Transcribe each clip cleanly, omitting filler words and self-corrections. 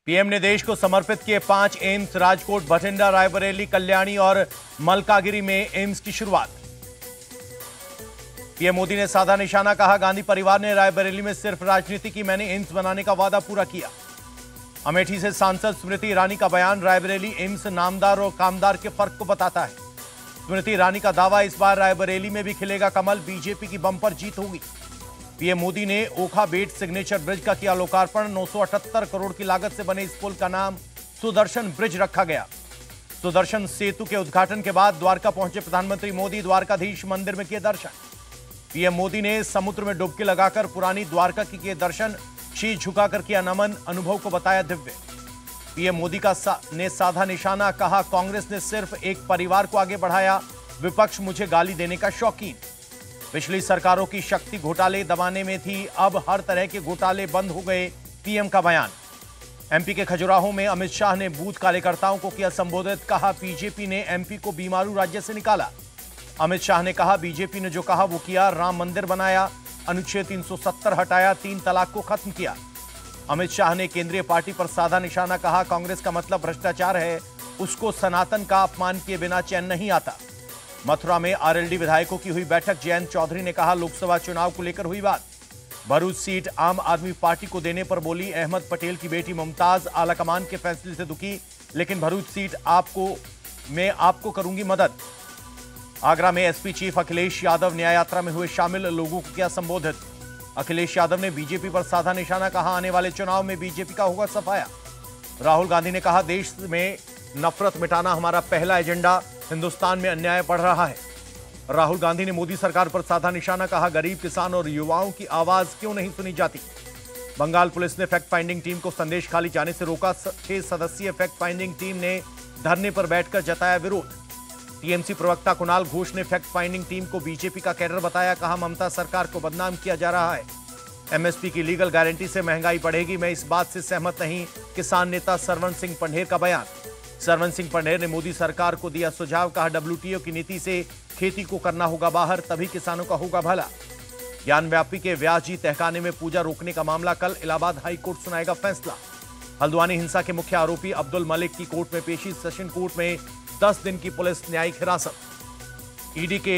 PM ने देश को समर्पित किए 5 एम्स। राजकोट, बठिंडा, रायबरेली, कल्याणी और मलकागिरी में एम्स की शुरुआत। पीएम मोदी ने साधा निशाना, कहा गांधी परिवार ने रायबरेली में सिर्फ राजनीति की, मैंने एम्स बनाने का वादा पूरा किया। अमेठी से सांसद स्मृति ईरानी का बयान, रायबरेली एम्स नामदार और कामदार के फर्क को बताता है। स्मृति ईरानी का दावा, इस बार रायबरेली में भी खिलेगा कमल, बीजेपी की बंपर जीत होगी। पीएम मोदी ने ओखा बेट सिग्नेचर ब्रिज का किया लोकार्पण। 978 करोड़ की लागत से बने इस पुल का नाम सुदर्शन ब्रिज रखा गया। सुदर्शन सेतु के उद्घाटन के बाद द्वारका पहुंचे प्रधानमंत्री मोदी, द्वारकाधीश मंदिर में किए दर्शन। पीएम मोदी ने समुद्र में डुबकी लगाकर पुरानी द्वारका की किए दर्शन, शीश झुकाकर किया नमन, अनुभव को बताया दिव्य। पीएम मोदी ने साधा निशाना, कहा कांग्रेस ने सिर्फ एक परिवार को आगे बढ़ाया, विपक्ष मुझे गाली देने का शौकीन। पिछली सरकारों की शक्ति घोटाले दबाने में थी, अब हर तरह के घोटाले बंद हो गए, पीएम का बयान। एमपी के खजुराहो में अमित शाह ने बूथ कार्यकर्ताओं को किया संबोधित, कहा बीजेपी ने एमपी को बीमारू राज्य से निकाला। अमित शाह ने कहा बीजेपी ने जो कहा वो किया, राम मंदिर बनाया, अनुच्छेद 370 हटाया, 3 तलाक को खत्म किया। अमित शाह ने केंद्रीय पार्टी पर साधा निशाना, कहा कांग्रेस का मतलब भ्रष्टाचार है, उसको सनातन का अपमान किए बिना चैन नहीं आता। मथुरा में आरएलडी विधायकों की हुई बैठक, जयंत चौधरी ने कहा लोकसभा चुनाव को लेकर हुई बात। भरूच सीट आम आदमी पार्टी को देने पर बोली अहमद पटेल की बेटी मुमताज, आलाकमान के फैसले से दुखी, लेकिन भरूच सीट मैं आपको करूंगी मदद। आगरा में एसपी चीफ अखिलेश यादव न्याय यात्रा में हुए शामिल लोगों को किया संबोधित। अखिलेश यादव ने बीजेपी पर साधा निशाना, कहा आने वाले चुनाव में बीजेपी का होगा सफाया। राहुल गांधी ने कहा देश में नफरत मिटाना हमारा पहला एजेंडा, हिंदुस्तान में अन्याय बढ़ रहा है। राहुल गांधी ने मोदी सरकार पर साधा निशाना, कहा गरीब, किसान और युवाओं की आवाज क्यों नहीं सुनी जाती। बंगाल पुलिस ने फैक्ट फाइंडिंग टीम को संदेश खाली जाने से रोका। 6 सदस्यीय फैक्ट फाइंडिंग टीम ने धरने पर बैठकर जताया विरोध। टीएमसी प्रवक्ता कुणाल घोष ने फैक्ट फाइंडिंग टीम को बीजेपी का कैडर बताया, कहा ममता सरकार को बदनाम किया जा रहा है। एमएसपी की लीगल गारंटी से महंगाई बढ़ेगी, मैं इस बात से सहमत नहीं, किसान नेता सरवन सिंह पंढेर का बयान। सरवन सिंह पंढेर ने मोदी सरकार को दिया सुझाव, कहा डब्ल्यूटीओ की नीति से खेती को करना होगा बाहर, तभी किसानों का होगा भला। ज्ञानव्यापी के व्यास जी तहखाने में पूजा रोकने का मामला, कल इलाहाबाद हाई कोर्ट सुनाएगा फैसला। हल्द्वानी हिंसा के मुख्य आरोपी अब्दुल मलिक की कोर्ट में पेशी, सेशन कोर्ट में 10 दिन की पुलिस न्यायिक हिरासत।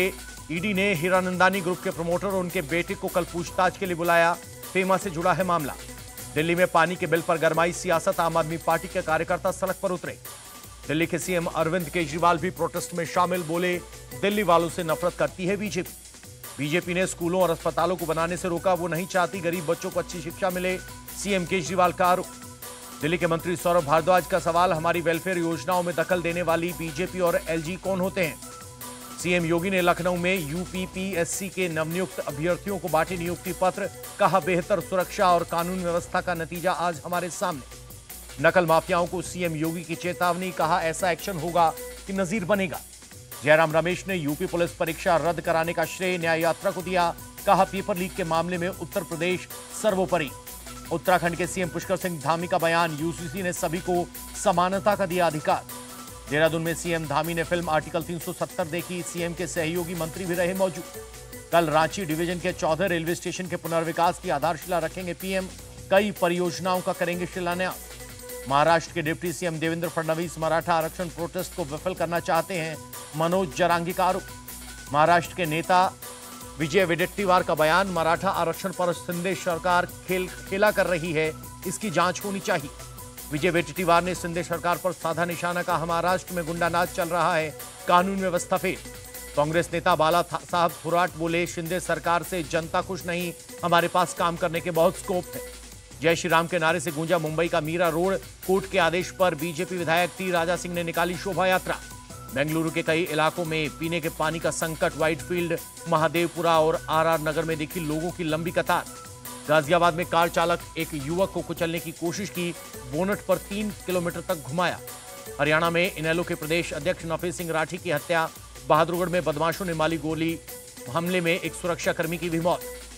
ईडी ने हीरानंदानी ग्रुप के प्रमोटर और उनके बेटे को कल पूछताछ के लिए बुलाया, फेमा से जुड़ा है मामला। दिल्ली में पानी के बिल पर गरमाई सियासत, आम आदमी पार्टी के कार्यकर्ता सड़क पर उतरे। दिल्ली के सीएम अरविंद केजरीवाल भी प्रोटेस्ट में शामिल, बोले दिल्ली वालों से नफरत करती है बीजेपी। बीजेपी ने स्कूलों और अस्पतालों को बनाने से रोका, वो नहीं चाहती गरीब बच्चों को अच्छी शिक्षा मिले, सीएम केजरीवाल का आरोप। दिल्ली के मंत्री सौरभ भारद्वाज का सवाल, हमारी वेलफेयर योजनाओं में दखल देने वाली बीजेपी और एलजी कौन होते हैं। सीएम योगी ने लखनऊ में यूपीपीएससी के नवनियुक्त अभ्यर्थियों को बांटे नियुक्ति पत्र, कहा बेहतर सुरक्षा और कानून व्यवस्था का नतीजा आज हमारे सामने। नकल माफियाओं को सीएम योगी की चेतावनी, कहा ऐसा एक्शन होगा कि नजीर बनेगा। जयराम रमेश ने यूपी पुलिस परीक्षा रद्द कराने का श्रेय न्याय यात्रा को दिया, कहा पेपर लीक के मामले में उत्तर प्रदेश सर्वोपरि। उत्तराखंड के सीएम पुष्कर सिंह धामी का बयान, यूसीसी ने सभी को समानता का दिया अधिकार। देहरादून में सीएम धामी ने फिल्म आर्टिकल 370 देखी, सीएम के सहयोगी मंत्री भी रहे मौजूद। कल रांची डिवीजन के 14 रेलवे स्टेशन के पुनर्विकास की आधारशिला रखेंगे पीएम, कई परियोजनाओं का करेंगे शिलान्यास। महाराष्ट्र के डिप्टी सीएम देवेंद्र फडणवीस मराठा आरक्षण प्रोटेस्ट को विफल करना चाहते हैं, मनोज जरांगी का आरोप। महाराष्ट्र के नेता विजय वडेट्टीवार का बयान, मराठा आरक्षण पर शिंदे सरकार खेला कर रही है, इसकी जांच होनी चाहिए। विजय वडेट्टीवार ने शिंदे सरकार पर साधा निशाना, कहा महाराष्ट्र में गुंडाराज चल रहा है, कानून व्यवस्था फेल। कांग्रेस नेता बाला साहब थोराट बोले शिंदे सरकार से जनता खुश नहीं, हमारे पास काम करने के बहुत स्कोप है। जय श्री राम के नारे से गूंजा मुंबई का मीरा रोड, कोर्ट के आदेश पर बीजेपी विधायक टी राजा सिंह ने निकाली शोभा यात्रा। बेंगलुरु के कई इलाकों में पीने के पानी का संकट, व्हाइटफील्ड, महादेवपुरा और आरआर नगर में देखी लोगों की लंबी कतार। गाजियाबाद में कार चालक एक युवक को कुचलने की कोशिश की, बोनट पर 3 किलोमीटर तक घुमाया। हरियाणा में इनेलो के प्रदेश अध्यक्ष नफीस सिंह राठी की हत्या। बहादुरगढ़ में बदमाशों ने मारी गोली, हमले में एक सुरक्षाकर्मी की भी मौत।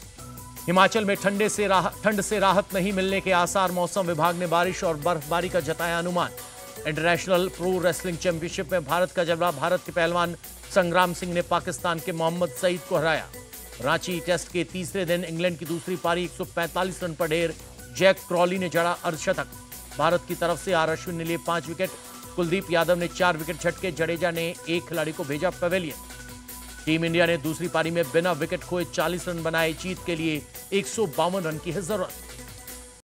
हिमाचल में ठंड से राहत नहीं मिलने के आसार, मौसम विभाग ने बारिश और बर्फबारी का जताया अनुमान। इंटरनेशनल प्रो रेसलिंग चैंपियनशिप में भारत का जबड़ा, भारत के पहलवान संग्राम सिंह ने पाकिस्तान के मोहम्मद सईद को हराया। रांची टेस्ट के तीसरे दिन इंग्लैंड की दूसरी पारी 145 रन पर ढेर, जैक क्रॉली ने जड़ा अर्धशतक। भारत की तरफ से आर अश्विन ने लिए 5 विकेट, कुलदीप यादव ने 4 विकेट झटके, जडेजा ने एक खिलाड़ी को भेजा पवेलियन। टीम इंडिया ने दूसरी पारी में बिना विकेट खोए 40 रन बनाए, जीत के लिए 152 रन की है जरूरत।